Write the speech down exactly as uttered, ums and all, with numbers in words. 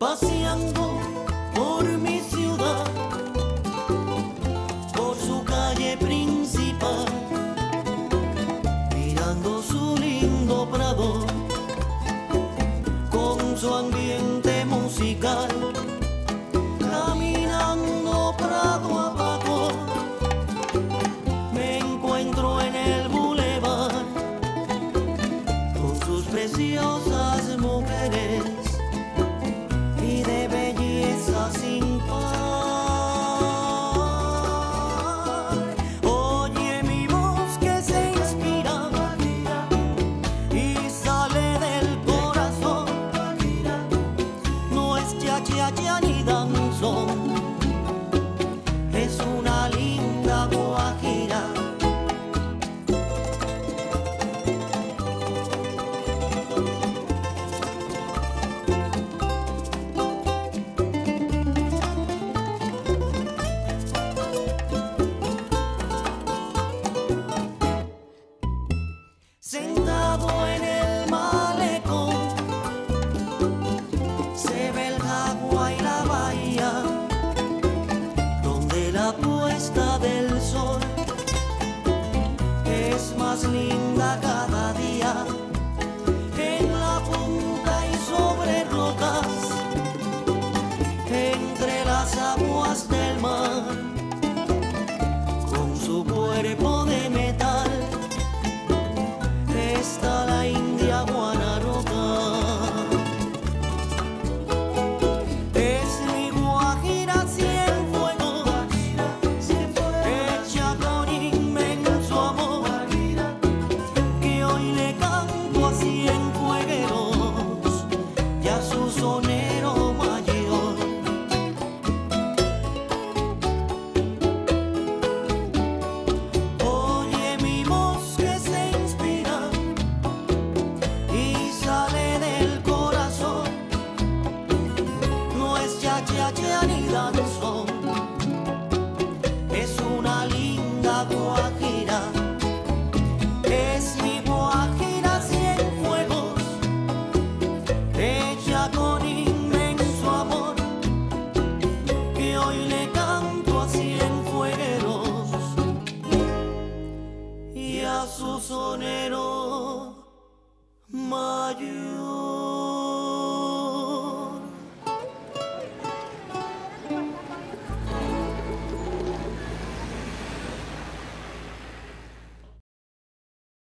paseando por mi ciudad, por su calle principal, mirando su lindo prado, con su ambiente musical, caminando prado abajo, me encuentro en el bulevar, con sus preciosas mujeres y de belleza sin par.